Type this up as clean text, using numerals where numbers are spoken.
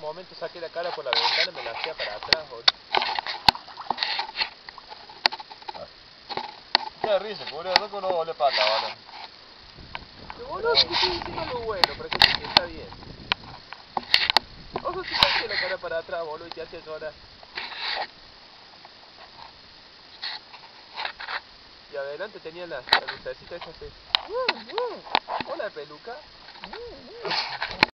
momento saqué la cara por la ventana y me la hacía para atrás, boludo. Qué risa, boludo, no con no le pata, boludo. Pero boludo, si estoy diciendo lo bueno, para que te que está bien. Ojo que te hacía la cara para atrás, boludo, y te hacía llorar. Y adelante tenía la lucecita esa así. Hola, peluca.